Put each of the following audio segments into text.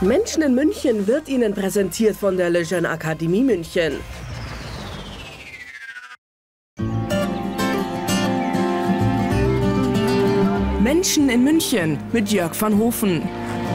Menschen in München wird Ihnen präsentiert von der Lejeune Akademie München. Menschen in München mit Jörg van Hofen.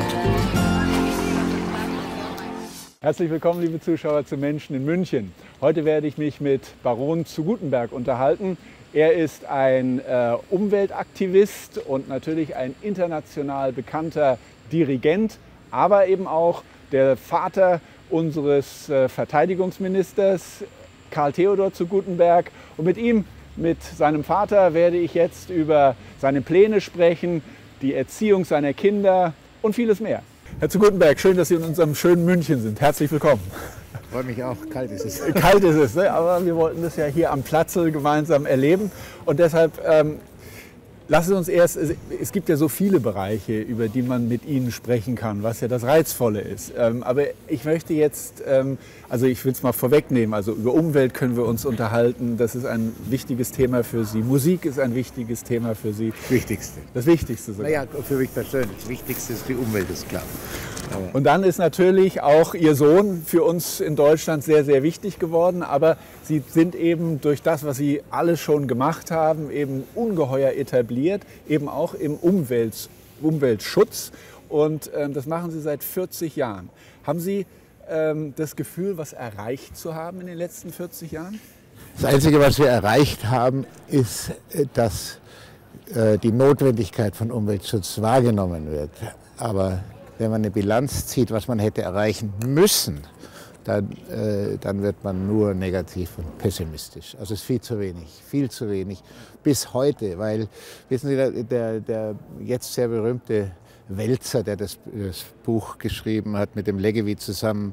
Herzlich willkommen, liebe Zuschauer, zu Menschen in München. Heute werde ich mich mit Baron zu Gutenberg unterhalten. Er ist ein Umweltaktivist und natürlich ein international bekannter Dirigent, aber eben auch der Vater unseres Verteidigungsministers Karl Theodor zu Gutenberg. Und mit seinem Vater werde ich jetzt über seine Pläne sprechen, die Erziehung seiner Kinder und vieles mehr. Herr zu Gutenberg, schön, dass Sie in unserem schönen München sind. Herzlich willkommen. Freut mich auch, kalt ist es. Kalt ist es, ne? Aber wir wollten das ja hier am Platzel gemeinsam erleben. Und deshalb lassen Sie uns erst, es gibt ja so viele Bereiche, über die man mit Ihnen sprechen kann, was ja das Reizvolle ist. Aber ich möchte jetzt, also ich will es mal vorwegnehmen, also über Umwelt können wir uns unterhalten. Das ist ein wichtiges Thema für Sie. Musik ist ein wichtiges Thema für Sie. Das Wichtigste. Das Wichtigste sogar. Naja, für mich persönlich. Das Wichtigste ist die Umwelt, ist klar. Und dann ist natürlich auch Ihr Sohn für uns in Deutschland sehr, sehr wichtig geworden. Aber Sie sind eben durch das, was Sie alles schon gemacht haben, eben ungeheuer etabliert, eben auch im Umweltschutz. Und das machen Sie seit 40 Jahren. Haben Sie das Gefühl, was erreicht zu haben in den letzten 40 Jahren? Das Einzige, was wir erreicht haben, ist, dass die Notwendigkeit von Umweltschutz wahrgenommen wird. Aber wenn man eine Bilanz zieht, was man hätte erreichen müssen, dann wird man nur negativ und pessimistisch. Also es ist viel zu wenig bis heute, weil, wissen Sie, der jetzt sehr berühmte Wälzer, der das Buch geschrieben hat, mit dem Leggevi zusammen,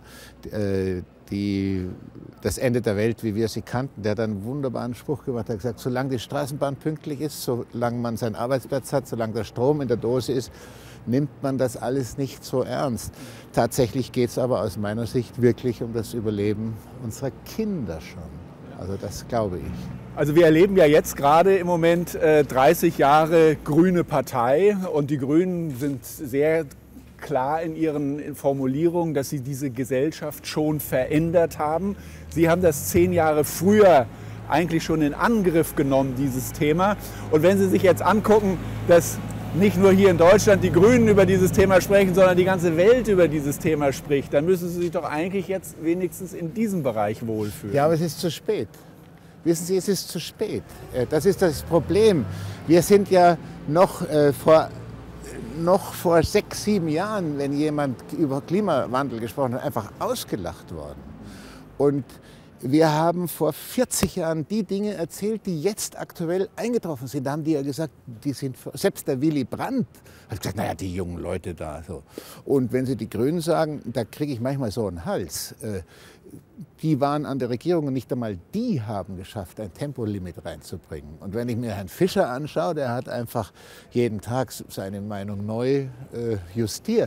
das Ende der Welt, wie wir sie kannten, der hat einen wunderbaren Spruch gemacht, er hat gesagt, solange die Straßenbahn pünktlich ist, solange man seinen Arbeitsplatz hat, solange der Strom in der Dose ist, nimmt man das alles nicht so ernst. Tatsächlich geht es aber aus meiner Sicht wirklich um das Überleben unserer Kinder schon. Also das glaube ich. Also wir erleben ja jetzt gerade im Moment 30 Jahre grüne Partei und die Grünen sind sehr klar in ihren Formulierungen, dass sie diese Gesellschaft schon verändert haben. Sie haben das 10 Jahre früher eigentlich schon in Angriff genommen, dieses Thema. Und wenn Sie sich jetzt angucken, dass nicht nur hier in Deutschland die Grünen über dieses Thema sprechen, sondern die ganze Welt über dieses Thema spricht, dann müssen Sie sich doch eigentlich jetzt wenigstens in diesem Bereich wohlfühlen. Ja, aber es ist zu spät. Wissen Sie, es ist zu spät. Das ist das Problem. Wir sind ja noch vor 6, 7 Jahren, wenn jemand über Klimawandel gesprochen hat, einfach ausgelacht worden. Und wir haben vor 40 Jahren die Dinge erzählt, die jetzt aktuell eingetroffen sind. Da haben die ja gesagt, selbst der Willy Brandt hat gesagt, naja, die jungen Leute da. So. Und wenn Sie die Grünen sagen, da kriege ich manchmal so einen Hals. Die waren an der Regierung und nicht einmal die haben geschafft, ein Tempolimit reinzubringen. Und wenn ich mir Herrn Fischer anschaue, der hat einfach jeden Tag seine Meinung neu justiert.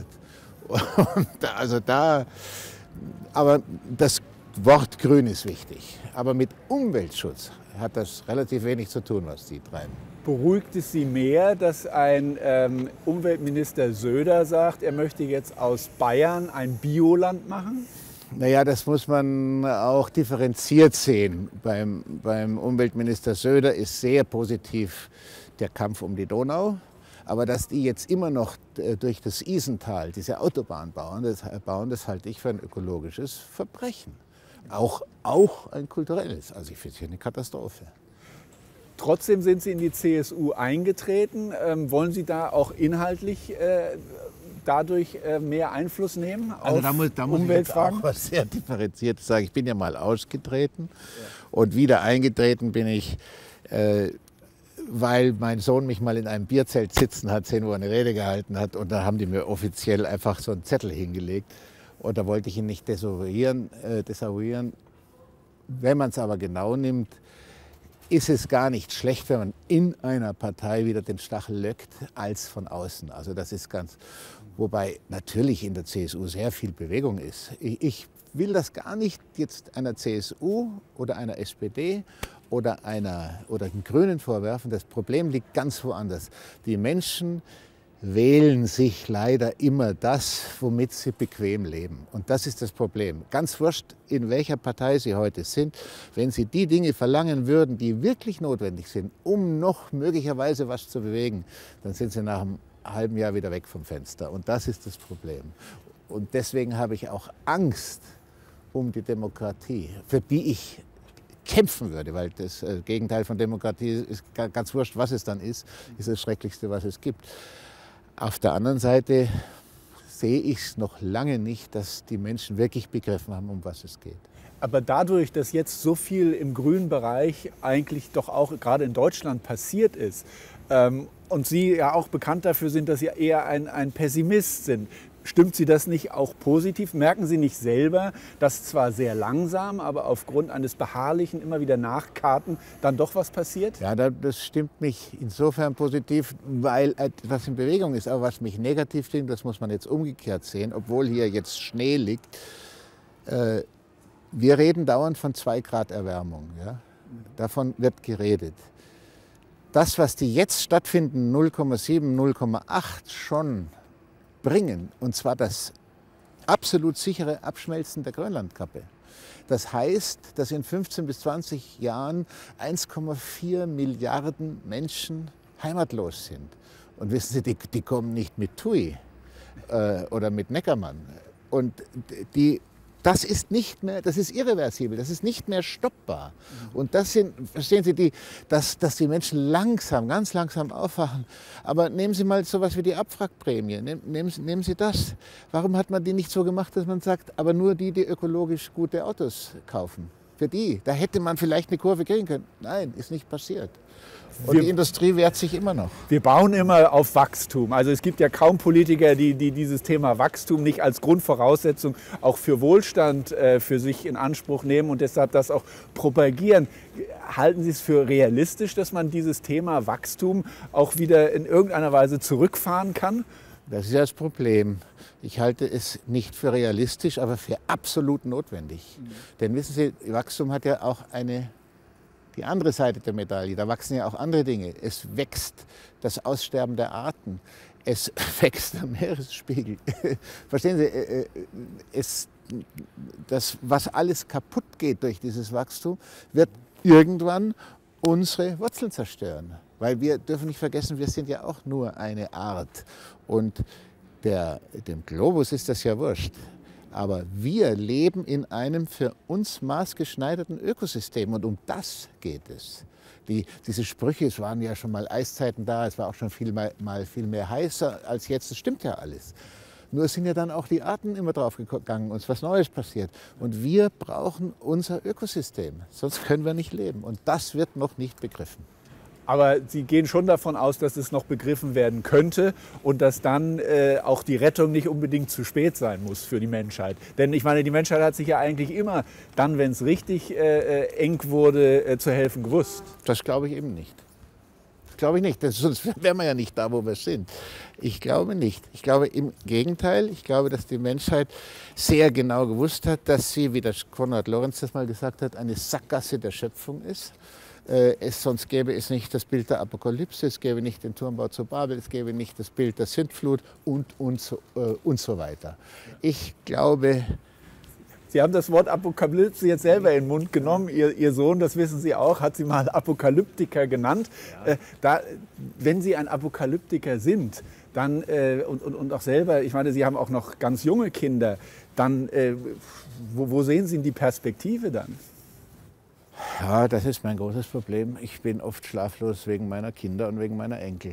Aber das Wort Grün ist wichtig, aber mit Umweltschutz hat das relativ wenig zu tun, was die treiben. Beruhigt es Sie mehr, dass ein Umweltminister Söder sagt, er möchte jetzt aus Bayern ein Bioland machen? Naja, das muss man auch differenziert sehen. Beim Umweltminister Söder ist sehr positiv der Kampf um die Donau. Aber dass die jetzt immer noch durch das Isental diese Autobahn bauen, das halte ich für ein ökologisches Verbrechen. Auch ein kulturelles. Also ich finde es hier eine Katastrophe. Trotzdem sind Sie in die CSU eingetreten. Wollen Sie da auch inhaltlich dadurch mehr Einfluss nehmen auf da muss Umweltfragen? Ich jetzt auch was sehr Differenziertes sagen. Ich bin ja mal ausgetreten und wieder eingetreten bin ich, weil mein Sohn mich mal in einem Bierzelt sitzen hat sehen, wo er eine Rede gehalten hat. Und da haben die mir offiziell einfach so einen Zettel hingelegt. Und da wollte ich ihn nicht desavouieren. Wenn man es aber genau nimmt, ist es gar nicht schlecht, wenn man in einer Partei wieder den Stachel leckt, als von außen. Also das ist ganz, wobei natürlich in der CSU sehr viel Bewegung ist. Ich will das gar nicht jetzt einer CSU oder einer SPD oder den Grünen vorwerfen. Das Problem liegt ganz woanders. Die Menschen wählen sich leider immer das, womit sie bequem leben. Und das ist das Problem. Ganz wurscht, in welcher Partei sie heute sind, wenn sie die Dinge verlangen würden, die wirklich notwendig sind, um noch möglicherweise was zu bewegen, dann sind sie nach einem halben Jahr wieder weg vom Fenster. Und das ist das Problem. Und deswegen habe ich auch Angst um die Demokratie, für die ich kämpfen würde, weil das Gegenteil von Demokratie ist ganz wurscht, was es dann ist das Schrecklichste, was es gibt. Auf der anderen Seite sehe ich es noch lange nicht, dass die Menschen wirklich begriffen haben, um was es geht. Aber dadurch, dass jetzt so viel im grünen Bereich eigentlich doch auch gerade in Deutschland passiert ist und Sie ja auch bekannt dafür sind, dass Sie eher ein Pessimist sind, stimmt Sie das nicht auch positiv? Merken Sie nicht selber, dass zwar sehr langsam, aber aufgrund eines beharrlichen, immer wieder Nachkarten dann doch was passiert? Ja, das stimmt mich insofern positiv, weil etwas in Bewegung ist. Aber was mich negativ stimmt, das muss man jetzt umgekehrt sehen, obwohl hier jetzt Schnee liegt. Wir reden dauernd von 2 Grad Erwärmung. Ja? Davon wird geredet. Das, was die jetzt stattfinden, 0,7, 0,8 schon bringen, und zwar das absolut sichere Abschmelzen der Grönlandkappe. Das heißt, dass in 15 bis 20 Jahren 1,4 Milliarden Menschen heimatlos sind. Und wissen Sie, die kommen nicht mit TUI oder mit Neckermann. Und das ist nicht mehr, das ist irreversibel, das ist nicht mehr stoppbar. Und das sind, verstehen Sie, dass die Menschen langsam, ganz langsam aufwachen. Aber nehmen Sie mal sowas wie die Abwrackprämie, nehmen Sie das. Warum hat man die nicht so gemacht, dass man sagt, aber nur die ökologisch gute Autos kaufen? Für die, da hätte man vielleicht eine Kurve kriegen können. Nein, ist nicht passiert. Und die Industrie wehrt sich immer noch. Wir bauen immer auf Wachstum. Also es gibt ja kaum Politiker, die dieses Thema Wachstum nicht als Grundvoraussetzung auch für Wohlstand für sich in Anspruch nehmen und deshalb das auch propagieren. Halten Sie es für realistisch, dass man dieses Thema Wachstum auch wieder in irgendeiner Weise zurückfahren kann? Das ist ja das Problem. Ich halte es nicht für realistisch, aber für absolut notwendig. Denn wissen Sie, Wachstum hat ja auch die andere Seite der Medaille. Da wachsen ja auch andere Dinge. Es wächst das Aussterben der Arten. Es wächst der Meeresspiegel. Verstehen Sie, das, was alles kaputt geht durch dieses Wachstum, wird irgendwann unsere Wurzeln zerstören. Weil wir dürfen nicht vergessen, wir sind ja auch nur eine Art. Und dem Globus ist das ja wurscht. Aber wir leben in einem für uns maßgeschneiderten Ökosystem und um das geht es. Diese Sprüche, es waren ja schon mal Eiszeiten da, es war auch schon viel mehr heißer als jetzt, das stimmt ja alles. Nur sind ja dann auch die Arten immer drauf gegangen, uns was Neues passiert. Und wir brauchen unser Ökosystem, sonst können wir nicht leben. Und das wird noch nicht begriffen. Aber Sie gehen schon davon aus, dass es noch begriffen werden könnte und dass dann auch die Rettung nicht unbedingt zu spät sein muss für die Menschheit. Denn ich meine, die Menschheit hat sich ja eigentlich immer dann, wenn es richtig eng wurde, zu helfen gewusst. Das glaube ich eben nicht. Das glaube ich nicht, sonst wären wir ja nicht da, wo wir sind. Ich glaube nicht. Ich glaube im Gegenteil. Ich glaube, dass die Menschheit sehr genau gewusst hat, dass sie, wie der Konrad Lorenz das mal gesagt hat, eine Sackgasse der Schöpfung ist. Sonst gäbe es nicht das Bild der Apokalypse, es gäbe nicht den Turmbau zu Babel, es gäbe nicht das Bild der Sintflut und so weiter. Ich glaube... Sie haben das Wort Apokalypse jetzt selber in den Mund genommen. Ihr Sohn, das wissen Sie auch, hat Sie mal Apokalyptiker genannt. Ja. Wenn Sie ein Apokalyptiker sind, dann, und auch selber, ich meine, Sie haben auch noch ganz junge Kinder, dann wo sehen Sie die Perspektive dann? Ja, das ist mein großes Problem. Ich bin oft schlaflos wegen meiner Kinder und wegen meiner Enkel.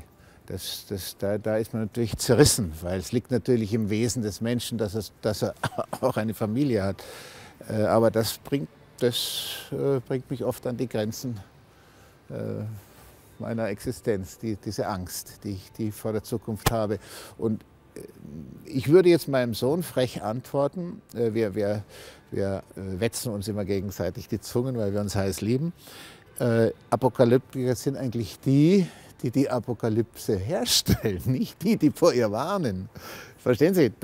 Da ist man natürlich zerrissen, weil es liegt natürlich im Wesen des Menschen, dass er auch eine Familie hat. Aber das bringt mich oft an die Grenzen meiner Existenz, diese Angst, die ich vor der Zukunft habe. Und ich würde jetzt meinem Sohn frech antworten, wir wetzen uns immer gegenseitig die Zungen, weil wir uns heiß lieben. Apokalyptiker sind eigentlich die Apokalypse herstellen, nicht die vor ihr warnen. Verstehen Sie?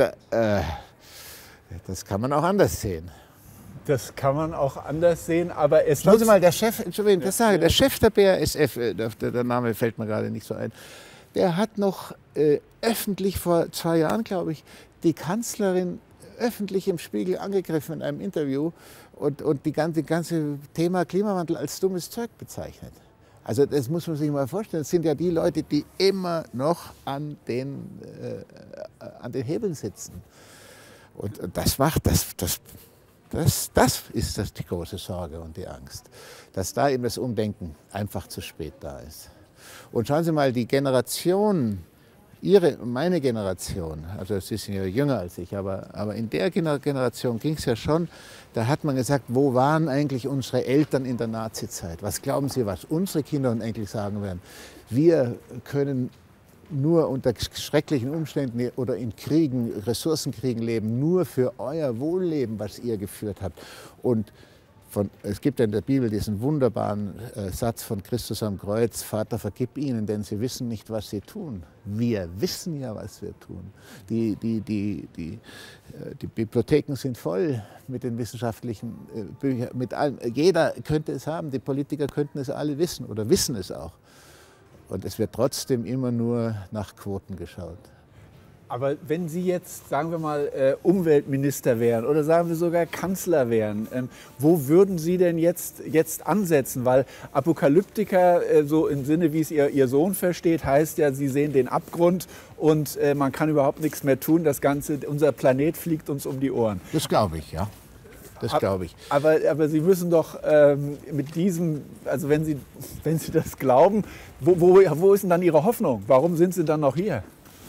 Das kann man auch anders sehen. Das kann man auch anders sehen, aber es Schauen Sie mal, der Chef, Entschuldigung, das sage, der Chef der BASF, der Name fällt mir gerade nicht so ein, der hat noch öffentlich vor 2 Jahren, glaube ich, die Kanzlerin öffentlich im Spiegel angegriffen in einem Interview und die ganze Thema Klimawandel als dummes Zeug bezeichnet. Also das muss man sich mal vorstellen. Das sind ja die Leute, die immer noch an den Hebeln sitzen. Und das ist die große Sorge und die Angst, dass da eben das Umdenken einfach zu spät da ist. Und schauen Sie mal, die Generation, meine Generation, also Sie sind ja jünger als ich, aber in der Generation ging es ja schon, da hat man gesagt, wo waren eigentlich unsere Eltern in der Nazizeit? Was glauben Sie, was unsere Kinder und Enkel sagen werden? Wir können nur unter schrecklichen Umständen oder in Kriegen, Ressourcenkriegen leben, nur für euer Wohlleben, was ihr geführt habt. Und es gibt ja in der Bibel diesen wunderbaren Satz von Christus am Kreuz, Vater, vergib ihnen, denn sie wissen nicht, was sie tun. Wir wissen ja, was wir tun. Die Bibliotheken sind voll mit den wissenschaftlichen Büchern, mit allem. Jeder könnte es haben, die Politiker könnten es alle wissen oder wissen es auch. Und es wird trotzdem immer nur nach Quoten geschaut. Aber wenn Sie jetzt, sagen wir mal, Umweltminister wären oder sagen wir sogar Kanzler wären, wo würden Sie denn jetzt ansetzen? Weil Apokalyptiker, so im Sinne, wie es Ihr Sohn versteht, heißt ja, Sie sehen den Abgrund und man kann überhaupt nichts mehr tun. Unser Planet fliegt uns um die Ohren. Das glaube ich, ja. Das glaube ich. Aber Sie müssen doch mit diesem, also wenn Sie das glauben, wo ist denn dann Ihre Hoffnung? Warum sind Sie dann noch hier?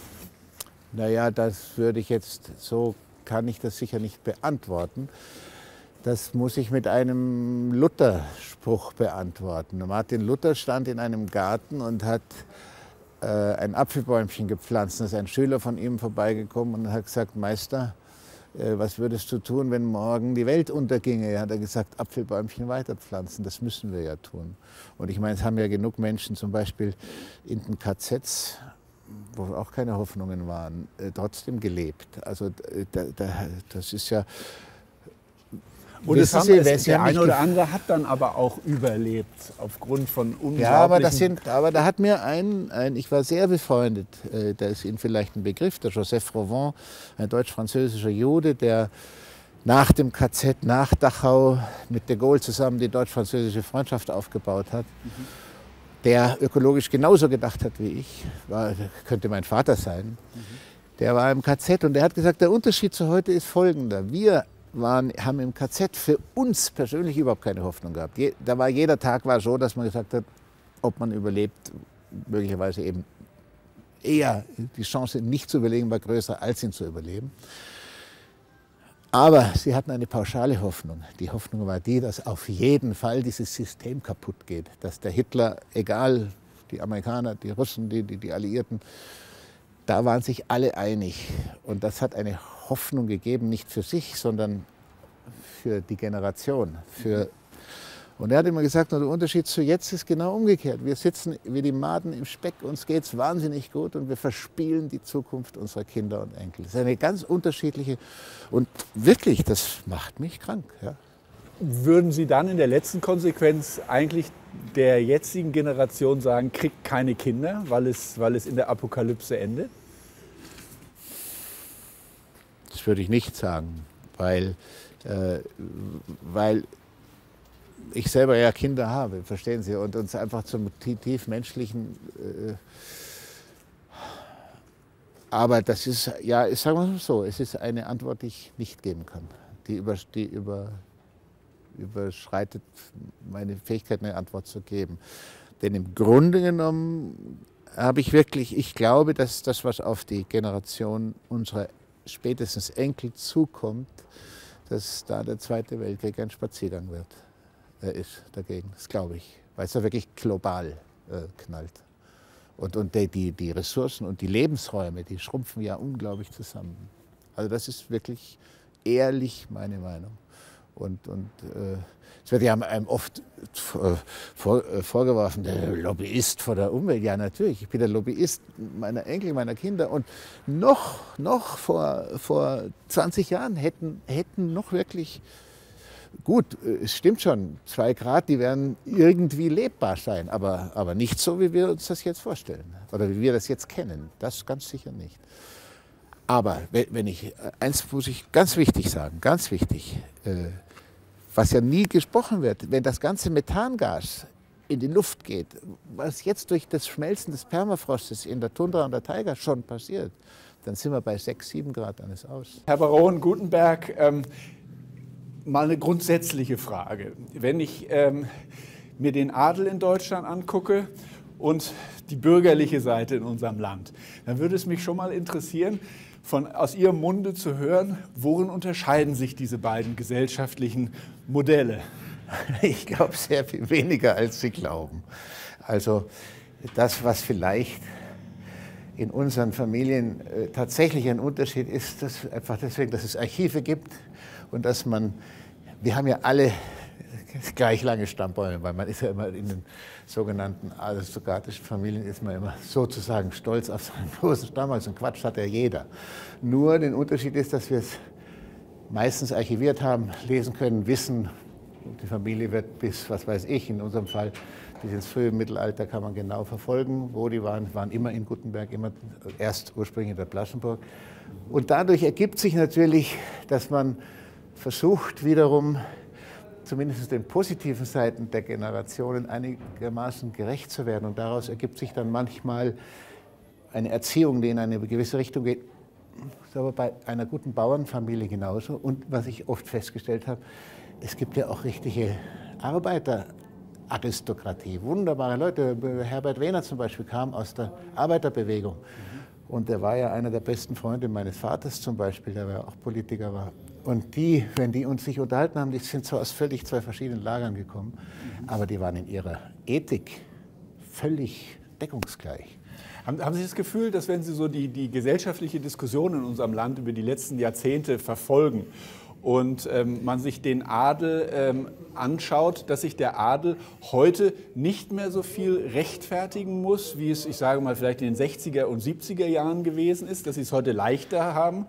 Naja, so kann ich das sicher nicht beantworten. Das muss ich mit einem Luther-Spruch beantworten. Martin Luther stand in einem Garten und hat ein Apfelbäumchen gepflanzt. Da ist ein Schüler von ihm vorbeigekommen und hat gesagt, Meister, was würdest du tun, wenn morgen die Welt unterginge? Hat er gesagt, Apfelbäumchen weiterpflanzen, das müssen wir ja tun. Und ich meine, es haben ja genug Menschen, zum Beispiel in den KZs, wo auch keine Hoffnungen waren, trotzdem gelebt. Also das ist ja... Und der eine oder andere hat dann aber auch überlebt, aufgrund von unglaublichen... Ja, aber da hat mir ich war sehr befreundet, da ist Ihnen vielleicht ein Begriff, der Joseph Rovin, ein deutsch-französischer Jude, der nach dem KZ, nach Dachau mit de Gaulle zusammen die deutsch-französische Freundschaft aufgebaut hat. Der ökologisch genauso gedacht hat wie ich, könnte mein Vater sein. Der war im KZ und der hat gesagt, der Unterschied zu heute ist folgender. Wir haben im KZ für uns persönlich überhaupt keine Hoffnung gehabt. Jeder Tag war so, dass man gesagt hat, ob man überlebt, möglicherweise eben eher die Chance nicht zu überleben war größer, als ihn zu überleben. Aber sie hatten eine pauschale Hoffnung. Die Hoffnung war die, dass auf jeden Fall dieses System kaputt geht. Dass der Hitler, egal, die Amerikaner, die Russen, die Alliierten, da waren sich alle einig. Und das hat eine Hoffnung gegeben, nicht für sich, sondern für die Generation. Und er hat immer gesagt, der Unterschied zu jetzt ist genau umgekehrt. Wir sitzen wie die Maden im Speck, uns geht es wahnsinnig gut und wir verspielen die Zukunft unserer Kinder und Enkel. Das ist eine ganz unterschiedliche und wirklich, das macht mich krank. Ja. Würden Sie dann in der letzten Konsequenz eigentlich der jetzigen Generation sagen, kriegt keine Kinder, weil es in der Apokalypse endet? Das würde ich nicht sagen, weil ich selber ja Kinder habe, verstehen Sie, und uns einfach zum tief menschlichen. Aber das ist, ja, sagen wir es so, es ist eine Antwort, die ich nicht geben kann. Die überschreitet meine Fähigkeit, eine Antwort zu geben. Denn im Grunde genommen ich glaube, dass das, was auf die Generation unserer spätestens Enkel zukommt, dass da der Zweite Weltkrieg ein Spaziergang wird. Ist dagegen, das glaube ich, weil es da wirklich global knallt. Und die Ressourcen und die Lebensräume, die schrumpfen ja unglaublich zusammen. Also das ist wirklich ehrlich meine Meinung. Und es wird ja einem oft vorgeworfen, der Lobbyist vor der Umwelt. Ja, natürlich, ich bin der Lobbyist meiner Enkel, meiner Kinder. Und noch vor 20 Jahren hätten noch wirklich Gut, es stimmt schon, 2 Grad, die werden irgendwie lebbar sein, aber nicht so, wie wir uns das jetzt vorstellen oder wie wir das jetzt kennen. Das ganz sicher nicht. Aber eins muss ich ganz wichtig sagen, ganz wichtig, was ja nie gesprochen wird, wenn das ganze Methangas in die Luft geht, was jetzt durch das Schmelzen des Permafrostes in der Tundra und der Taiga schon passiert, dann sind wir bei 6, 7 Grad alles aus. Herr Baron Gutenberg, mal eine grundsätzliche Frage. Wenn ich mir den Adel in Deutschland angucke und die bürgerliche Seite in unserem Land, dann würde es mich schon mal interessieren, aus Ihrem Munde zu hören, worin unterscheiden sich diese beiden gesellschaftlichen Modelle? Ich glaube sehr viel weniger, als Sie glauben. Also das, was vielleicht in unseren Familien tatsächlich ein Unterschied ist, dass einfach deswegen, dass es Archive gibt und dass wir haben ja alle gleich lange Stammbäume, weil man ist ja immer in den sogenannten aristokratischen Familien ist man immer sozusagen stolz auf seinen großen Stamm, also einen Quatsch hat ja jeder. Nur der Unterschied ist, dass wir es meistens archiviert haben, lesen können, wissen, die Familie wird bis, was weiß ich, in unserem Fall bis ins frühe Mittelalter kann man genau verfolgen, wo die waren immer in Guttenberg, immer erst ursprünglich in der Blaschenburg. Und dadurch ergibt sich natürlich, dass man versucht, wiederum zumindest den positiven Seiten der Generationen einigermaßen gerecht zu werden. Und daraus ergibt sich dann manchmal eine Erziehung, die in eine gewisse Richtung geht. Das ist aber bei einer guten Bauernfamilie genauso. Und was ich oft festgestellt habe, es gibt ja auch richtige Arbeiteraristokratie, wunderbare Leute. Herbert Wehner zum Beispiel kam aus der Arbeiterbewegung. Und der war ja einer der besten Freunde meines Vaters zum Beispiel, der ja auch Politiker war. Und die, wenn die uns sich unterhalten haben, die sind zwar aus völlig 2 verschiedenen Lagern gekommen, aber die waren in ihrer Ethik völlig deckungsgleich. Haben Sie das Gefühl, dass wenn Sie so die gesellschaftliche Diskussion in unserem Land über die letzten Jahrzehnte verfolgen und man sich den Adel anschaut, dass sich der Adel heute nicht mehr so viel rechtfertigen muss, wie es, ich sage mal, vielleicht in den 60er und 70er Jahren gewesen ist, dass Sie es heute leichter haben?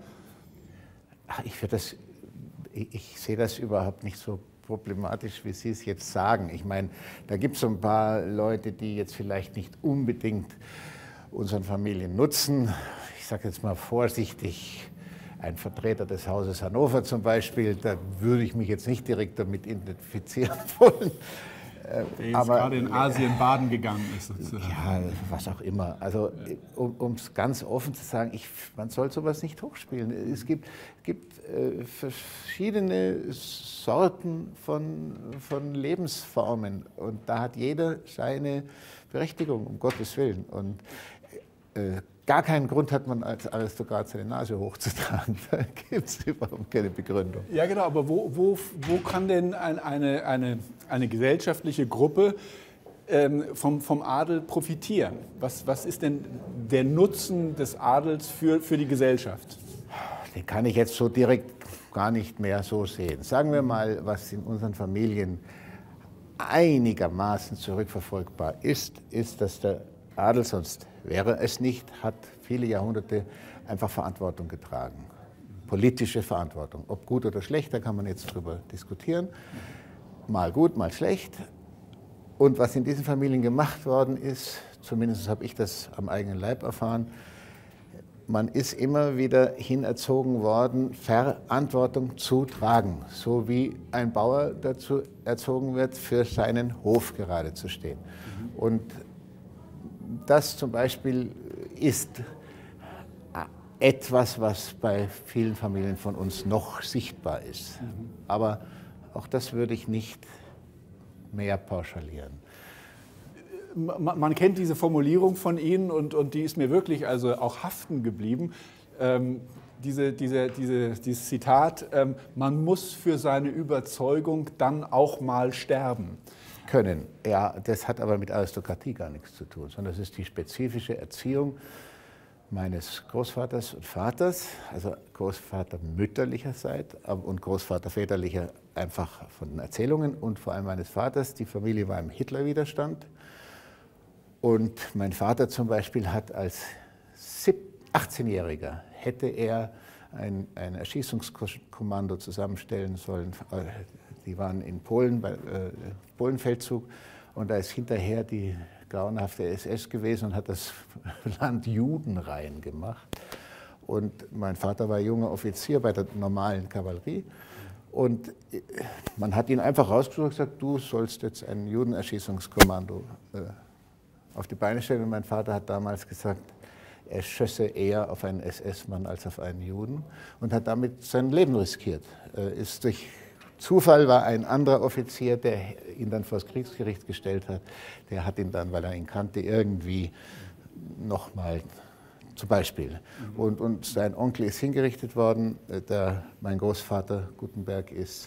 Ich sehe das überhaupt nicht so problematisch, wie Sie es jetzt sagen. Ich meine, da gibt es so ein paar Leute, die jetzt vielleicht nicht unbedingt unseren Familien nutzen. Ich sage jetzt mal vorsichtig, ein Vertreter des Hauses Hannover zum Beispiel, da würde ich mich jetzt nicht direkt damit identifizieren wollen. Der jetzt gerade in Asien baden gegangen ist. Ja, was auch immer. Also um es ganz offen zu sagen, man soll sowas nicht hochspielen. Es gibt verschiedene Sorten von Lebensformen und da hat jeder seine Berechtigung, um Gottes Willen. Und gar keinen Grund hat man als Aristokrat seine Nase hochzutragen. Da gibt es überhaupt keine Begründung. Ja genau, aber wo kann denn eine gesellschaftliche Gruppe vom Adel profitieren? Was ist denn der Nutzen des Adels für die Gesellschaft? Den kann ich jetzt so direkt gar nicht mehr so sehen. Sagen wir mal, was in unseren Familien einigermaßen zurückverfolgbar ist, dass der Adel, sonst wäre es nicht, hat viele Jahrhunderte einfach Verantwortung getragen. Politische Verantwortung. Ob gut oder schlecht, da kann man jetzt drüber diskutieren. Mal gut, mal schlecht. Und was in diesen Familien gemacht worden ist, zumindest habe ich das am eigenen Leib erfahren, man ist immer wieder hinerzogen worden, Verantwortung zu tragen. So wie ein Bauer dazu erzogen wird, für seinen Hof gerade zu stehen. Und das zum Beispiel ist etwas, was bei vielen Familien von uns noch sichtbar ist. Aber auch das würde ich nicht mehr pauschalieren. Man kennt diese Formulierung von Ihnen und die ist mir wirklich also auch haften geblieben. Dieses Zitat, man muss für seine Überzeugung dann auch mal sterben. Können. Ja, das hat aber mit Aristokratie gar nichts zu tun, sondern das ist die spezifische Erziehung meines Großvaters und Vaters, also Großvater mütterlicherseits und Großvater väterlicher einfach von den Erzählungen und vor allem meines Vaters. Die Familie war im Hitlerwiderstand und mein Vater zum Beispiel hat als 18-Jähriger hätte er ein Erschießungskommando zusammenstellen sollen, Die waren in Polen, bei Polenfeldzug, und da ist hinterher die grauenhafte SS gewesen und hat das Land judenrein gemacht. Und mein Vater war junger Offizier bei der normalen Kavallerie. Und man hat ihn einfach rausgesucht und gesagt, du sollst jetzt ein Judenerschießungskommando auf die Beine stellen. Und mein Vater hat damals gesagt, er schösse eher auf einen SS-Mann als auf einen Juden und hat damit sein Leben riskiert. Ist durch Zufall war ein anderer Offizier, der ihn dann vor das Kriegsgericht gestellt hat. Der hat ihn dann, weil er ihn kannte, irgendwie nochmal zum Beispiel. Und sein Onkel ist hingerichtet worden. Mein Großvater Gutenberg ist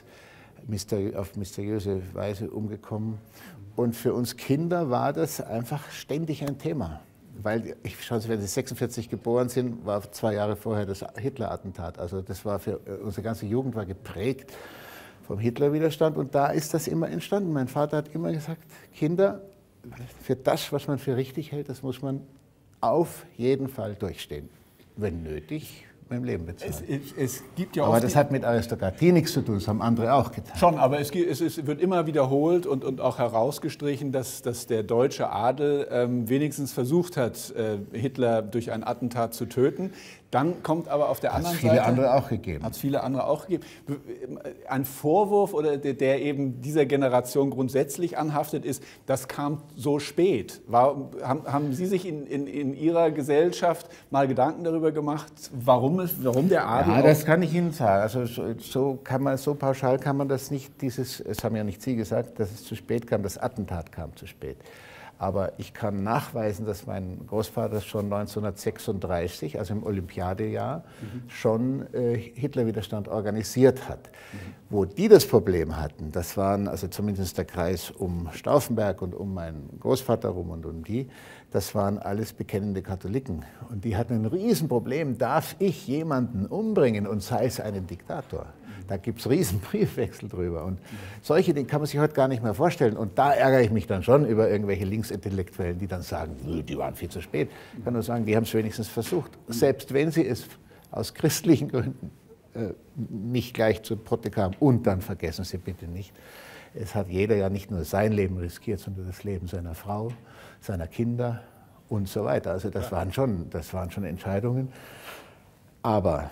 auf mysteriöse Weise umgekommen. Und für uns Kinder war das einfach ständig ein Thema. Weil, schauen Sie, wenn Sie 46 geboren sind, war 2 Jahre vorher das Hitler-Attentat. Also das war für unsere ganze Jugend war geprägt vom Hitler-Widerstand. Und da ist das immer entstanden. Mein Vater hat immer gesagt, Kinder, für das, was man für richtig hält, das muss man auf jeden Fall durchstehen. Wenn nötig, mit dem Leben bezahlen. Es gibt ja aber das hat mit Aristokratie nichts zu tun, das haben andere auch getan. Schon, aber es wird immer wiederholt und auch herausgestrichen, dass der deutsche Adel wenigstens versucht hat, Hitler durch ein Attentat zu töten. Dann kommt aber auf der anderen Seite... Hat es viele andere auch gegeben. Hat es viele andere auch gegeben. Ein Vorwurf, oder der eben dieser Generation grundsätzlich anhaftet, ist, das kam so spät. Haben Sie sich in Ihrer Gesellschaft mal Gedanken darüber gemacht, warum der Adel... Ja, das kann ich Ihnen sagen. Also so pauschal kann man das nicht, es haben ja nicht Sie gesagt, dass es zu spät kam, das Attentat kam zu spät. Aber ich kann nachweisen, dass mein Großvater schon 1936, also im Olympiadejahr, schon Hitlerwiderstand organisiert hat. Wo die das Problem hatten, das waren also zumindest der Kreis um Stauffenberg und um meinen Großvater rum und um die, das waren alles bekennende Katholiken. Und die hatten ein Riesenproblem, darf ich jemanden umbringen und sei es einen Diktator? Da gibt es riesen Briefwechsel drüber. Und solche Dinge kann man sich heute gar nicht mehr vorstellen. Und da ärgere ich mich dann schon über irgendwelche Linksintellektuellen, die dann sagen, die waren viel zu spät. Ich kann nur sagen, die haben es wenigstens versucht. Selbst wenn sie es aus christlichen Gründen nicht gleich zu Potte kamen. Und dann vergessen Sie bitte nicht, es hat jeder ja nicht nur sein Leben riskiert, sondern das Leben seiner Frau, seiner Kinder und so weiter. Also das waren schon Entscheidungen. Aber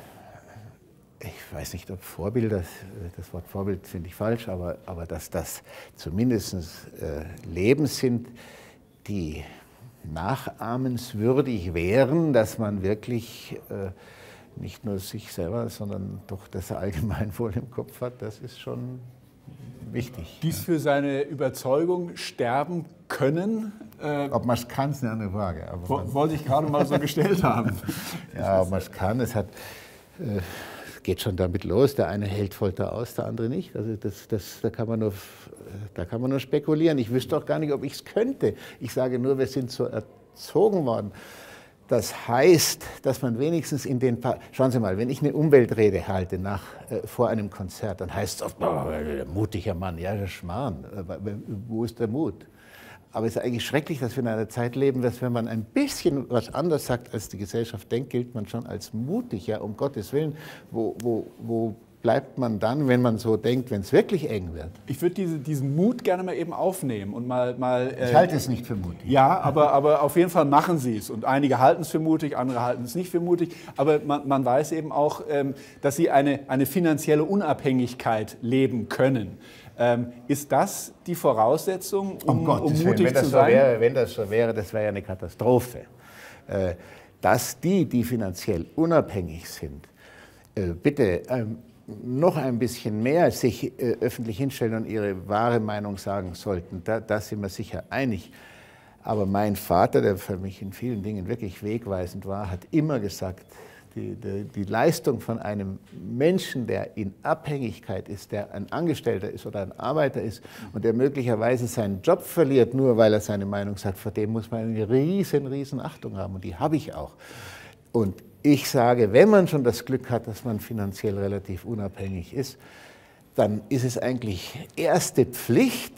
ich weiß nicht, ob Vorbilder, das Wort Vorbild finde ich falsch, aber dass das zumindest Leben sind, die nachahmenswürdig wären, dass man wirklich nicht nur sich selber, sondern doch das Allgemeinwohl im Kopf hat, das ist schon wichtig. Dies für seine Überzeugung sterben können? Ob man es kann, ist eine andere Frage. Aber wollte ich gerade mal so gestellt haben. Ja, ob man es kann, es geht schon damit los. Der eine hält Folter aus, der andere nicht. Also da kann man nur spekulieren. Ich wüsste auch gar nicht, ob ich es könnte. Ich sage nur, wir sind so erzogen worden. Das heißt, dass man wenigstens in den schauen Sie mal, wenn ich eine Umweltrede halte vor einem Konzert, dann heißt es oft, mutiger Mann, ja, der Schmarrn. Wo ist der Mut? Aber es ist eigentlich schrecklich, dass wir in einer Zeit leben, dass wenn man ein bisschen was anders sagt, als die Gesellschaft denkt, gilt man schon als mutig, ja, um Gottes Willen. Wo bleibt man dann, wenn man so denkt, wenn es wirklich eng wird? Ich würde diesen Mut gerne mal eben aufnehmen und mal ich halte es nicht für mutig. Ja, aber auf jeden Fall machen Sie es. Und einige halten es für mutig, andere halten es nicht für mutig. Aber man weiß eben auch, dass Sie eine finanzielle Unabhängigkeit leben können. Ist das die Voraussetzung, um mutig zu sein? Wenn das so wäre, das wäre ja eine Katastrophe. Dass die finanziell unabhängig sind, bitte noch ein bisschen mehr sich öffentlich hinstellen und ihre wahre Meinung sagen sollten, da sind wir sicher einig. Aber mein Vater, der für mich in vielen Dingen wirklich wegweisend war, hat immer gesagt, die Leistung von einem Menschen, der in Abhängigkeit ist, der ein Angestellter ist oder ein Arbeiter ist und der möglicherweise seinen Job verliert, nur weil er seine Meinung sagt, vor dem muss man eine riesen Achtung haben und die habe ich auch. Und ich sage, wenn man schon das Glück hat, dass man finanziell relativ unabhängig ist, dann ist es eigentlich erste Pflicht,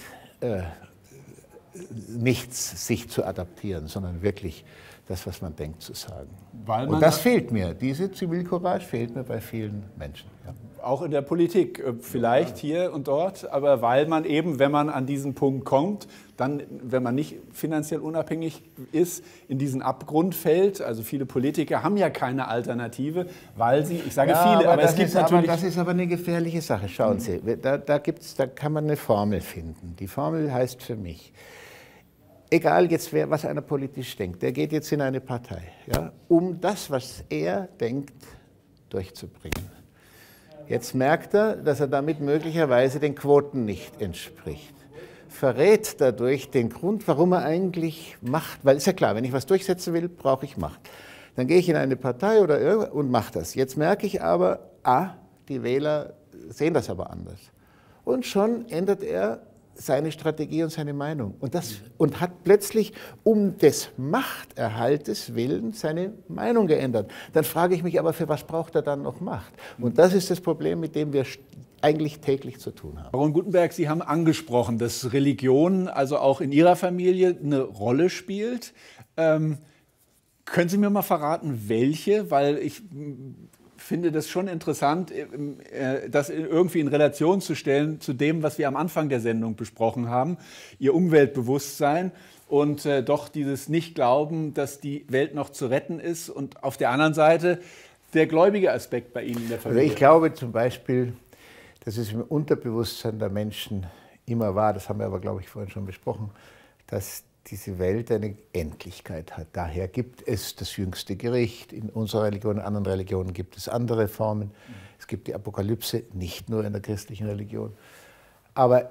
nichts sich zu adaptieren, sondern wirklich das, was man denkt, zu sagen. Und das fehlt mir. Diese Zivilcourage fehlt mir bei vielen Menschen. Ja. auch in der Politik, vielleicht hier und dort, aber weil man eben, wenn man an diesen Punkt kommt, dann, wenn man nicht finanziell unabhängig ist, in diesen Abgrund fällt. Also viele Politiker haben ja keine Alternative, weil sie, ich sage ja, viele, aber es gibt natürlich... Das ist aber eine gefährliche Sache. Schauen Sie, da kann man eine Formel finden. Die Formel heißt für mich, egal jetzt was einer politisch denkt, der geht jetzt in eine Partei, ja, um das, was er denkt, durchzubringen. Jetzt merkt er, dass er damit möglicherweise den Quoten nicht entspricht. Verrät dadurch den Grund, warum er eigentlich macht, weil ist ja klar, wenn ich was durchsetzen will, brauche ich Macht. Dann gehe ich in eine Partei und mache das. Jetzt merke ich aber, die Wähler sehen das aber anders. Und schon ändert er seine Strategie und seine Meinung. Und hat plötzlich um des Machterhaltes willen seine Meinung geändert. Dann frage ich mich aber, für was braucht er dann noch Macht? Und das ist das Problem, mit dem wir eigentlich täglich zu tun haben. Baron Guttenberg, Sie haben angesprochen, dass Religion also auch in Ihrer Familie eine Rolle spielt. Können Sie mir mal verraten, welche? Weil ich finde das schon interessant, das irgendwie in Relation zu stellen zu dem, was wir am Anfang der Sendung besprochen haben, Ihr Umweltbewusstsein und doch dieses Nicht-Glauben, dass die Welt noch zu retten ist und auf der anderen Seite der gläubige Aspekt bei Ihnen in der Familie. Also ich glaube zum Beispiel, dass es im Unterbewusstsein der Menschen immer war, das haben wir aber, glaube ich, vorhin schon besprochen, dass diese Welt eine Endlichkeit hat. Daher gibt es das jüngste Gericht. In unserer Religion, in anderen Religionen gibt es andere Formen. Es gibt die Apokalypse, nicht nur in der christlichen Religion. Aber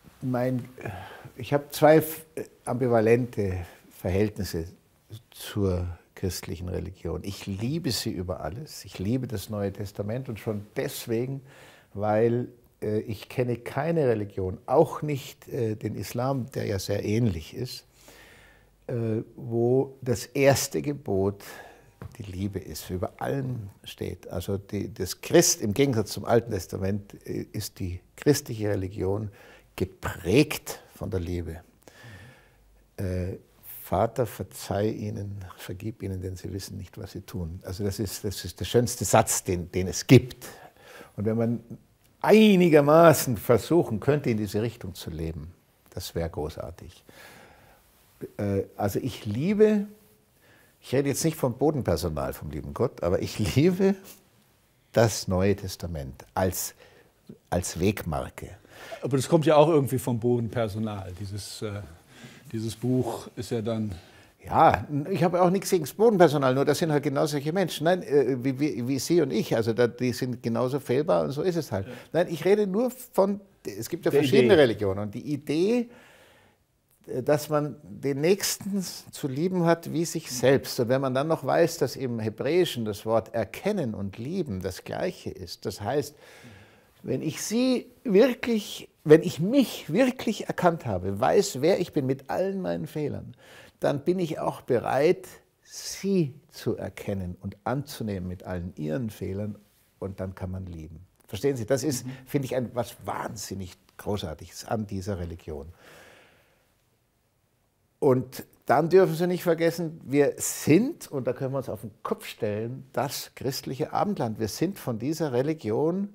ich habe zwei ambivalente Verhältnisse zur christlichen Religion. Ich liebe sie über alles. Ich liebe das Neue Testament und schon deswegen, weil ich kenne keine Religion, auch nicht den Islam, der ja sehr ähnlich ist, wo das erste Gebot die Liebe ist, über allem steht. Also das Christ, im Gegensatz zum Alten Testament, ist die christliche Religion geprägt von der Liebe. Vater, verzeih ihnen, vergib ihnen, denn sie wissen nicht, was sie tun. Also das ist der schönste Satz, den es gibt. Und wenn man einigermaßen versuchen könnte, in diese Richtung zu leben, das wäre großartig. Also ich rede jetzt nicht vom Bodenpersonal, vom lieben Gott, aber ich liebe das Neue Testament als Wegmarke. Aber das kommt ja auch irgendwie vom Bodenpersonal. Dieses Buch ist ja dann... Ja, ich habe auch nichts gegen das Bodenpersonal, nur das sind halt genau solche Menschen. Nein, wie Sie und ich, also die sind genauso fehlbar und so ist es halt. Ja. Nein, ich rede nur von, es gibt ja verschiedene Religionen und die Idee, dass man den Nächsten zu lieben hat wie sich selbst. Und wenn man dann noch weiß, dass im Hebräischen das Wort erkennen und lieben das Gleiche ist, das heißt, wenn ich mich wirklich erkannt habe, weiß, wer ich bin mit allen meinen Fehlern, dann bin ich auch bereit, sie zu erkennen und anzunehmen mit allen ihren Fehlern und dann kann man lieben. Verstehen Sie, das ist, finde ich, was wahnsinnig Großartiges an dieser Religion. Und dann dürfen Sie nicht vergessen, wir sind, und da können wir uns auf den Kopf stellen, das christliche Abendland. Wir sind von dieser Religion,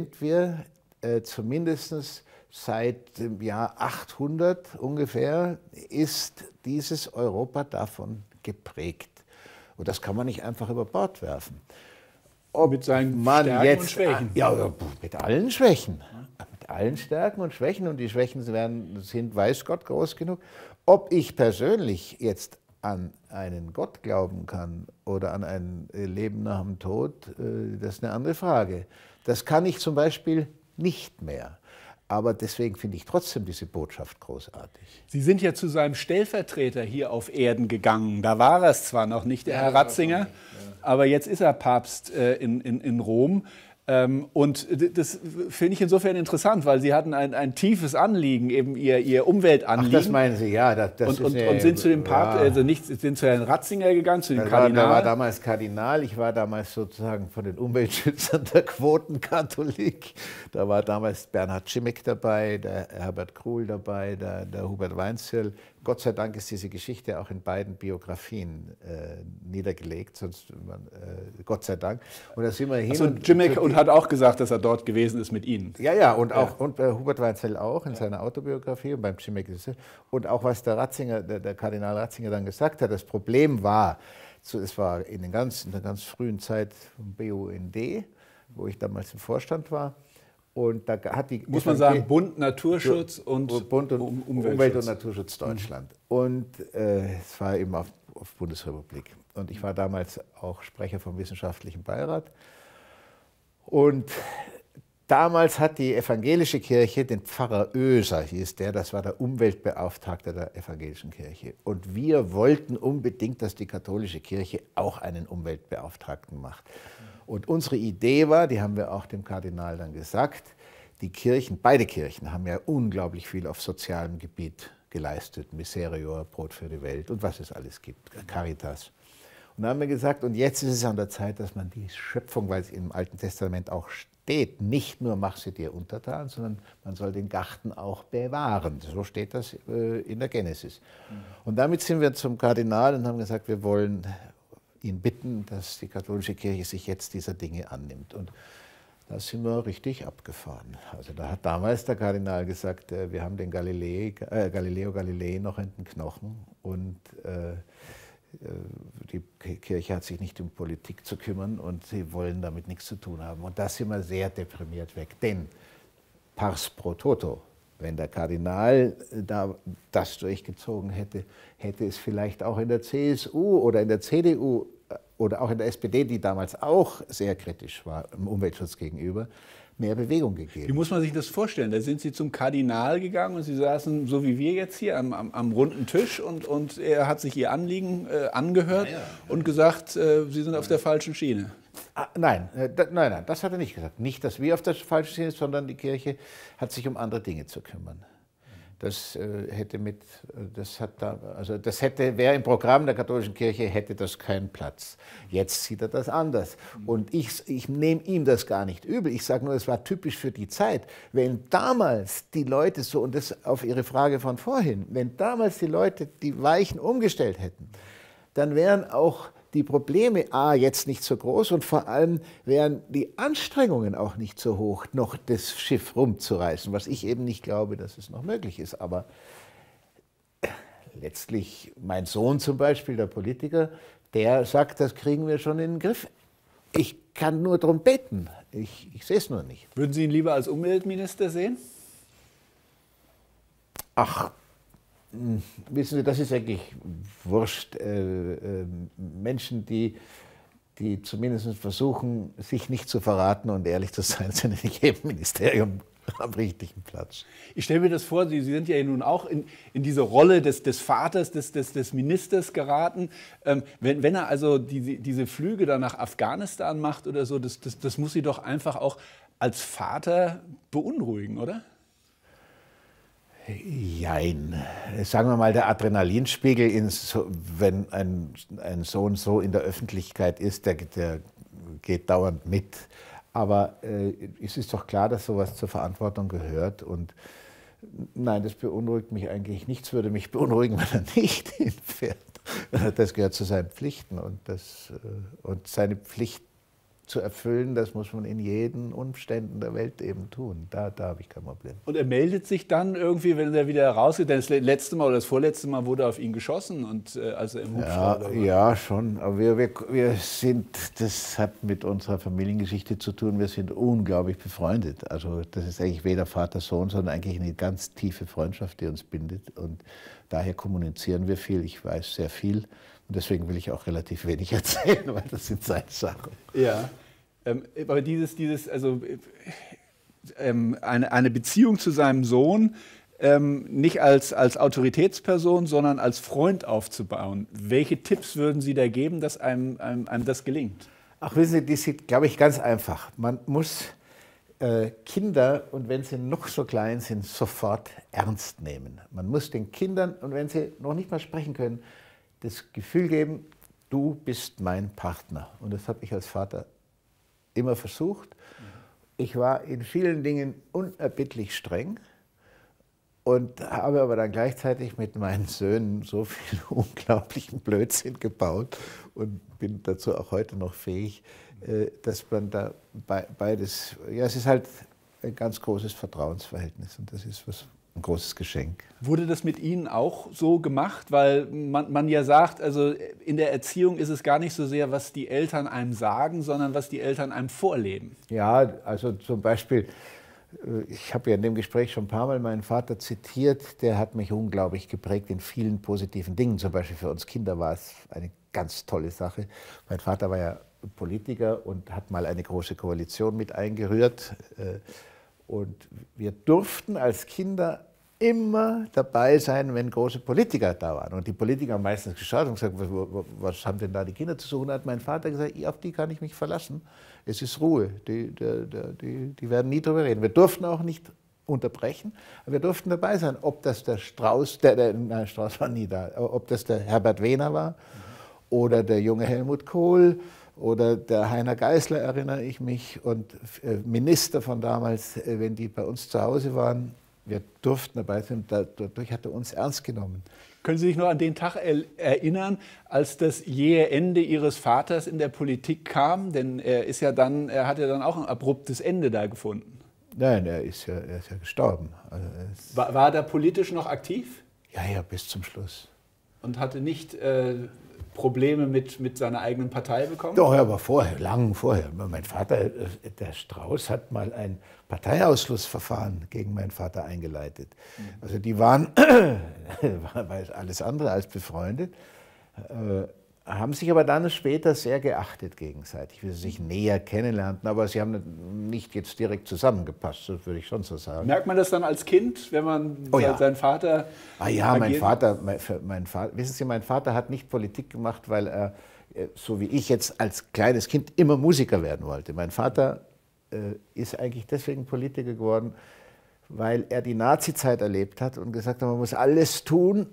zumindest seit dem Jahr 800 ungefähr, ist dieses Europa davon geprägt. Und das kann man nicht einfach über Bord werfen. Mit seinen Stärken und Schwächen. Ja, mit allen Schwächen. Mit allen Stärken und Schwächen. Und die Schwächen sind, weiß Gott, groß genug. Ob ich persönlich jetzt an einen Gott glauben kann oder an ein Leben nach dem Tod, das ist eine andere Frage. Das kann ich zum Beispiel nicht mehr. Aber deswegen finde ich trotzdem diese Botschaft großartig. Sie sind ja zu seinem Stellvertreter hier auf Erden gegangen. Da war es zwar noch nicht, der Herr Ratzinger, aber jetzt ist er Papst in Rom. Und das finde ich insofern interessant, weil Sie hatten ein tiefes Anliegen, eben Ihr Umweltanliegen. Ach, das meinen Sie, ja. Und sind zu dem Papst, also nicht, sind zu Herrn Ratzinger gegangen, zu dem Kardinal? Der war damals Kardinal, ich war damals sozusagen von den Umweltschützern der Quotenkatholik. Da war damals Bernhard Schimek dabei, der Herbert Kruhl dabei, der Hubert Weinzierl. Gott sei Dank ist diese Geschichte auch in beiden Biografien niedergelegt, sonst Gott sei Dank. Und da sind wir hin. Also Schimek und Und hat auch gesagt, dass er dort gewesen ist mit Ihnen. Ja, ja, und auch und Hubert Weizsäll auch in seiner Autobiografie und beim Chimek. Und auch was der Kardinal Ratzinger dann gesagt hat, das Problem war, es war in der ganz frühen Zeit vom BUND, wo ich damals im Vorstand war. Und da hat die muss man sagen, Bund Naturschutz und Bund und Umwelt- und Naturschutz Deutschland. Und es war eben auf Bundesrepublik. Und ich war damals auch Sprecher vom Wissenschaftlichen Beirat. Und damals hat die evangelische Kirche den Pfarrer Oeser, hieß der, das war der Umweltbeauftragte der evangelischen Kirche. Und wir wollten unbedingt, dass die katholische Kirche auch einen Umweltbeauftragten macht. Und unsere Idee war, die haben wir auch dem Kardinal dann gesagt, die Kirchen, beide Kirchen haben ja unglaublich viel auf sozialem Gebiet geleistet. Miserior, Brot für die Welt und was es alles gibt, Caritas. Und dann haben wir gesagt, und jetzt ist es an der Zeit, dass man die Schöpfung, weil es im Alten Testament auch steht, nicht nur mach sie dir untertan, sondern man soll den Garten auch bewahren. So steht das in der Genesis. Und damit sind wir zum Kardinal und haben gesagt, wir wollen ihn bitten, dass die katholische Kirche sich jetzt dieser Dinge annimmt. Und da sind wir richtig abgefahren. Also da hat damals der Kardinal gesagt, wir haben den Galileo Galilei noch in den Knochen und die Kirche hat sich nicht um Politik zu kümmern und sie wollen damit nichts zu tun haben. Und da sind wir sehr deprimiert weg. Denn pars pro toto, wenn der Kardinal das durchgezogen hätte, hätte es vielleicht auch in der CSU oder in der CDU oder auch in der SPD, die damals auch sehr kritisch war im Umweltschutz gegenüber, mehr Bewegung gegeben. Wie muss man sich das vorstellen? Da sind Sie zum Kardinal gegangen und Sie saßen, so wie wir jetzt hier, am runden Tisch und er hat sich Ihr Anliegen angehört und gesagt, Sie sind auf der falschen Schiene. Nein, das hat er nicht gesagt. Nicht, dass wir auf der falschen Schiene sind, sondern die Kirche hat sich um andere Dinge zu kümmern. Wäre im Programm der katholischen Kirche, hätte das keinen Platz. Jetzt sieht er das anders. Und ich nehme ihm das gar nicht übel. Ich sage nur, es war typisch für die Zeit. Wenn damals die Leute so, und das auf Ihre Frage von vorhin, wenn damals die Leute die Weichen umgestellt hätten, dann wären auch die Probleme jetzt nicht so groß und vor allem wären die Anstrengungen auch nicht so hoch, noch das Schiff rumzureißen, was ich eben nicht glaube, dass es noch möglich ist. Aber letztlich mein Sohn zum Beispiel, der Politiker, der sagt, das kriegen wir schon in den Griff. Ich kann nur darum beten, ich sehe es nur nicht. Würden Sie ihn lieber als Umweltminister sehen? Ach, wissen Sie, das ist eigentlich wurscht. Menschen, die zumindest versuchen, sich nicht zu verraten und ehrlich zu sein, sind in jedem Ministerium am richtigen Platz. Ich stelle mir das vor, Sie sind ja nun auch in diese Rolle des Vaters, des Ministers geraten. Wenn er also diese Flüge dann nach Afghanistan macht oder so, das muss Sie doch einfach auch als Vater beunruhigen, oder? Jein. Sagen wir mal, der Adrenalinspiegel, wenn ein Sohn so in der Öffentlichkeit ist, der geht dauernd mit. Aber es ist doch klar, dass sowas zur Verantwortung gehört. Und nein, das beunruhigt mich eigentlich. Nichts würde mich beunruhigen, wenn er nicht hinfährt. Das gehört zu seinen Pflichten. Und seine Pflicht zu erfüllen, das muss man in jeden Umständen der Welt eben tun. Da habe ich kein Problem. Und er meldet sich dann irgendwie, wenn er wieder rausgeht, denn das letzte Mal oder das vorletzte Mal wurde auf ihn geschossen und als er im Hubschrauber war. Ja, schon. Aber wir sind, das hat mit unserer Familiengeschichte zu tun, wir sind unglaublich befreundet. Also das ist eigentlich weder Vater-Sohn, sondern eigentlich eine ganz tiefe Freundschaft, die uns bindet. Und daher kommunizieren wir viel. Ich weiß sehr viel. Und deswegen will ich auch relativ wenig erzählen, weil das sind seine Sachen. Ja, aber eine Beziehung zu seinem Sohn nicht als Autoritätsperson, sondern als Freund aufzubauen. Welche Tipps würden Sie da geben, dass einem das gelingt? Ach, wissen Sie, die sind, glaube ich, ganz einfach. Man muss Kinder, und wenn sie noch so klein sind, sofort ernst nehmen. Man muss den Kindern, und wenn sie noch nicht mal sprechen können, das Gefühl geben, du bist mein Partner. Und das habe ich als Vater immer versucht. Ich war in vielen Dingen unerbittlich streng und habe aber dann gleichzeitig mit meinen Söhnen so viel unglaublichen Blödsinn gebaut und bin dazu auch heute noch fähig, dass man da beides, ja, es ist halt ein ganz großes Vertrauensverhältnis und das ist ein großes Geschenk. Wurde das mit Ihnen auch so gemacht? Weil man ja sagt, also in der Erziehung ist es gar nicht so sehr, was die Eltern einem sagen, sondern was die Eltern einem vorleben. Ja, also zum Beispiel, ich habe ja in dem Gespräch schon ein paar Mal meinen Vater zitiert, der hat mich unglaublich geprägt in vielen positiven Dingen. Zum Beispiel für uns Kinder war es eine ganz tolle Sache. Mein Vater war ja Politiker und hat mal eine große Koalition mit eingerührt. Und wir durften als Kinder immer dabei sein, wenn große Politiker da waren. Und die Politiker haben meistens geschaut und gesagt, was haben denn da die Kinder zu suchen? Da hat mein Vater gesagt, auf die kann ich mich verlassen. Es ist Ruhe, die werden nie drüber reden. Wir durften auch nicht unterbrechen, aber wir durften dabei sein. Ob das der Strauß, nein, Strauß war nie da, ob das der Herbert Wehner war oder der junge Helmut Kohl, oder der Heiner Geißler, erinnere ich mich, und Minister von damals, wenn die bei uns zu Hause waren, wir durften dabei sein, dadurch hat er uns ernst genommen. Können Sie sich noch an den Tag erinnern, als das jähe Ende Ihres Vaters in der Politik kam? Denn er hat ja dann auch ein abruptes Ende da gefunden. Nein, er ist ja gestorben. Also war er da politisch noch aktiv? Ja, bis zum Schluss. Und hatte nicht Probleme mit seiner eigenen Partei bekommen? Doch, aber vorher, lang vorher. Mein Vater, der Strauß, hat mal ein Parteiausschlussverfahren gegen meinen Vater eingeleitet. Also die waren alles andere als befreundet, haben sich aber dann später sehr geachtet gegenseitig, wie sie sich näher kennenlernten, aber sie haben nicht jetzt direkt zusammengepasst, das würde ich schon so sagen. Merkt man das dann als Kind, wenn man seinen Vater... Ah ja, mein Vater, wissen Sie, mein Vater hat nicht Politik gemacht, weil er, so wie ich jetzt als kleines Kind, immer Musiker werden wollte. Mein Vater ist eigentlich deswegen Politiker geworden, weil er die Nazizeit erlebt hat und gesagt hat, man muss alles tun,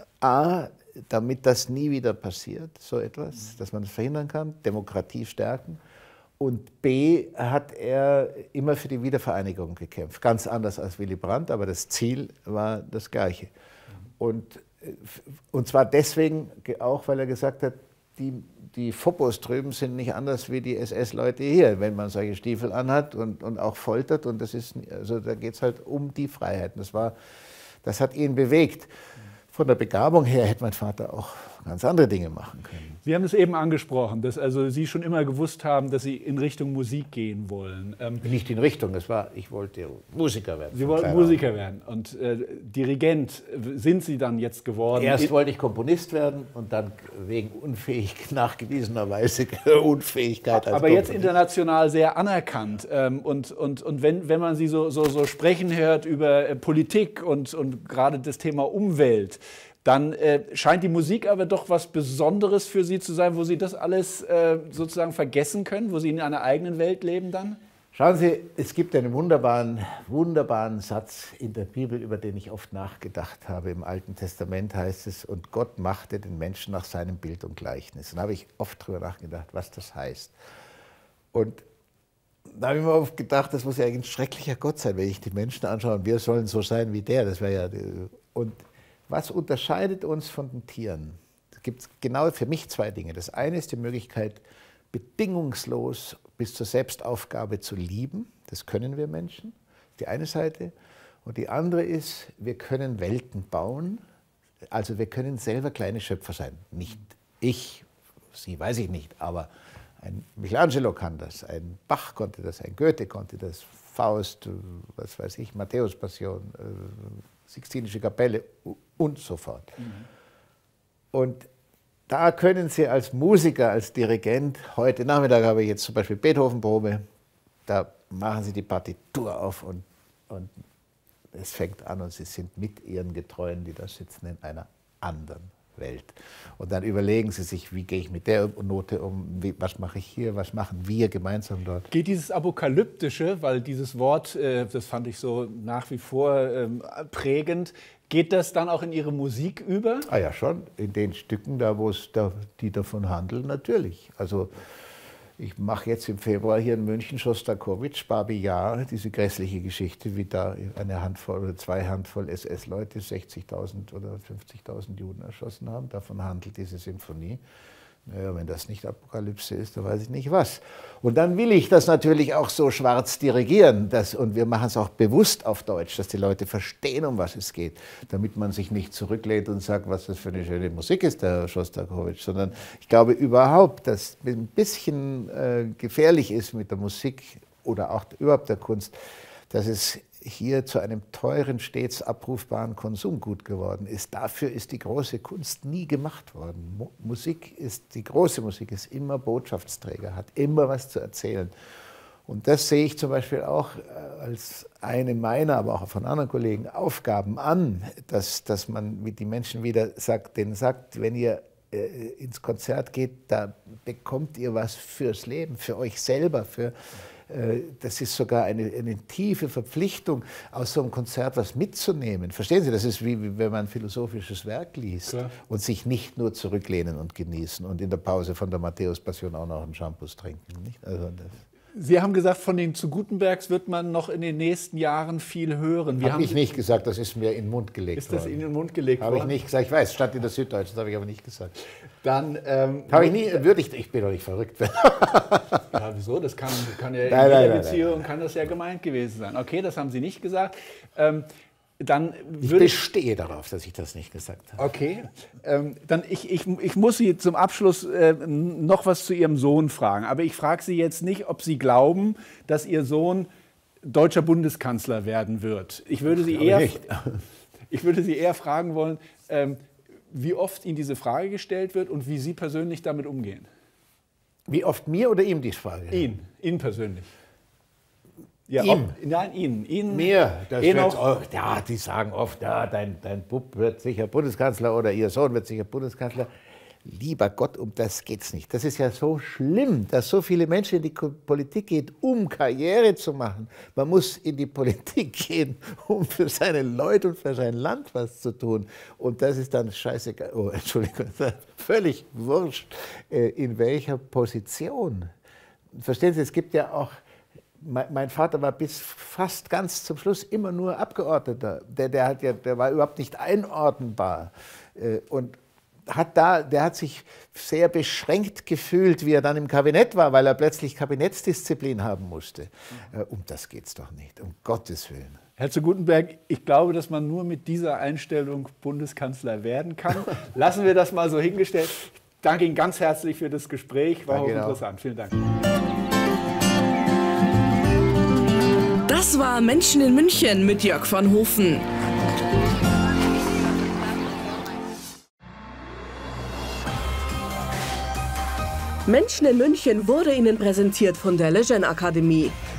damit das nie wieder passiert, so etwas, dass man das verhindern kann, Demokratie stärken. Und B, hat er immer für die Wiedervereinigung gekämpft. Ganz anders als Willy Brandt, aber das Ziel war das gleiche. Und zwar deswegen auch, weil er gesagt hat, die Fopos drüben sind nicht anders wie die SS-Leute hier, wenn man solche Stiefel anhat und auch foltert. Und also da geht es halt um die Freiheiten. Das hat ihn bewegt. Von der Begabung her hätte mein Vater auch ganz andere Dinge machen können. Sie haben es eben angesprochen, dass also Sie schon immer gewusst haben, dass Sie in Richtung Musik gehen wollen. Nicht in Richtung, ich wollte Musiker werden. Sie wollten Musiker werden und Dirigent sind Sie dann jetzt geworden? Erst wollte ich Komponist werden und dann wegen nachgewiesenerweise Unfähigkeit als Aber Komponist. jetzt international sehr anerkannt. Und wenn man Sie so sprechen hört über Politik und gerade das Thema Umwelt, dann scheint die Musik aber doch was Besonderes für Sie zu sein, wo Sie das alles sozusagen vergessen können, wo Sie in einer eigenen Welt leben dann? Schauen Sie, es gibt einen wunderbaren Satz in der Bibel, über den ich oft nachgedacht habe. Im Alten Testament heißt es, und Gott machte den Menschen nach seinem Bild und Gleichnis. Und da habe ich oft drüber nachgedacht, was das heißt. Und da habe ich mir oft gedacht, das muss ja eigentlich ein schrecklicher Gott sein, wenn ich die Menschen anschaue und wir sollen so sein wie der. Das wäre ja... Und was unterscheidet uns von den Tieren? Es gibt genau für mich zwei Dinge. Das eine ist die Möglichkeit, bedingungslos bis zur Selbstaufgabe zu lieben. Das können wir Menschen, die eine Seite. Und die andere ist, wir können Welten bauen. Also wir können selber kleine Schöpfer sein. Nicht ich, Sie weiß ich nicht, aber ein Michelangelo kann das, ein Bach konnte das, ein Goethe konnte das, Faust, was weiß ich, Matthäus-Passion, Sixtinische Kapelle und so fort. Und da können Sie als Musiker, als Dirigent, heute Nachmittag habe ich jetzt zum Beispiel Beethoven-Probe, da machen Sie die Partitur auf und es fängt an und Sie sind mit Ihren Getreuen, die da sitzen, in einer anderen Welt. Und dann überlegen Sie sich, wie gehe ich mit der Note um, was mache ich hier, was machen wir gemeinsam dort. Geht dieses Apokalyptische, weil dieses Wort, das fand ich so nach wie vor prägend, geht das dann auch in Ihre Musik über? Ah ja, schon. In den Stücken, die davon handeln, natürlich. Also ich mache jetzt im Februar hier in München Schostakowitsch, Babi Yar, diese grässliche Geschichte, wie da eine Handvoll oder zwei Handvoll SS-Leute 60.000 oder 50.000 Juden erschossen haben. Davon handelt diese Sinfonie. Naja, wenn das nicht Apokalypse ist, dann weiß ich nicht was. Und dann will ich das natürlich auch so schwarz dirigieren. Und wir machen es auch bewusst auf Deutsch, dass die Leute verstehen, um was es geht. Damit man sich nicht zurücklehnt und sagt, was das für eine schöne Musik ist, der Schostakowitsch. Sondern ich glaube überhaupt, dass es ein bisschen gefährlich ist mit der Musik oder auch überhaupt der Kunst, dass es hier zu einem teuren, stets abrufbaren Konsumgut geworden ist. Dafür ist die große Kunst nie gemacht worden. Die große Musik ist immer Botschaftsträger, hat immer was zu erzählen. Und das sehe ich zum Beispiel auch als eine meiner, aber auch von anderen Kollegen, Aufgaben an, dass man mit den Menschen wieder denen sagt, wenn ihr ins Konzert geht, da bekommt ihr was fürs Leben, für euch selber, das ist sogar eine tiefe Verpflichtung, aus so einem Konzert was mitzunehmen. Verstehen Sie, das ist wie wenn man ein philosophisches Werk liest. Klar. Und sich nicht nur zurücklehnen und genießen und in der Pause von der Matthäus-Passion auch noch einen Shampoos trinken. Nicht? Also Sie haben gesagt, von den zu Gutenbergs wird man noch in den nächsten Jahren viel hören. Habe ich nicht gesagt, das ist mir in den Mund gelegt worden. Ist das Ihnen in den Mund gelegt worden? Habe ich nicht gesagt, ich weiß, stand in der Süddeutschen, das habe ich aber nicht gesagt. Dann habe ich nie, ich bin doch nicht verrückt. Ja, wieso? Das kann ja in jeder Beziehung kann das ja gemeint gewesen sein. Okay, das haben Sie nicht gesagt. Ich bestehe darauf, dass ich das nicht gesagt habe. Okay, dann ich muss Sie zum Abschluss noch was zu Ihrem Sohn fragen. Aber ich frage Sie jetzt nicht, ob Sie glauben, dass Ihr Sohn deutscher Bundeskanzler werden wird. Ich würde Sie eher fragen wollen, wie oft Ihnen diese Frage gestellt wird und wie Sie persönlich damit umgehen. Wie oft mir oder ihm die Frage? Ihnen persönlich. Ja, ihm? Nein, Ihnen. Mir. Ja, die sagen oft, ja, dein Bub wird sicher Bundeskanzler oder Ihr Sohn wird sicher Bundeskanzler. Lieber Gott, um das geht's nicht. Das ist ja so schlimm, dass so viele Menschen in die Politik gehen, um Karriere zu machen. Man muss in die Politik gehen, um für seine Leute und für sein Land was zu tun. Und das ist dann scheißegal, Entschuldigung, völlig wurscht, in welcher Position. Verstehen Sie, es gibt ja auch, mein Vater war bis fast ganz zum Schluss immer nur Abgeordneter. Der war überhaupt nicht einordnbar. Und der hat sich sehr beschränkt gefühlt, wie er dann im Kabinett war, weil er plötzlich Kabinettsdisziplin haben musste. Um das geht es doch nicht, um Gottes Willen. Herr zu Gutenberg, ich glaube, dass man nur mit dieser Einstellung Bundeskanzler werden kann. Lassen wir das mal so hingestellt. Ich danke Ihnen ganz herzlich für das Gespräch, war hochinteressant. Vielen Dank. Das war Menschen in München mit Jörg van Hofen. Menschen in München wurde Ihnen präsentiert von der Lejeune Akademie.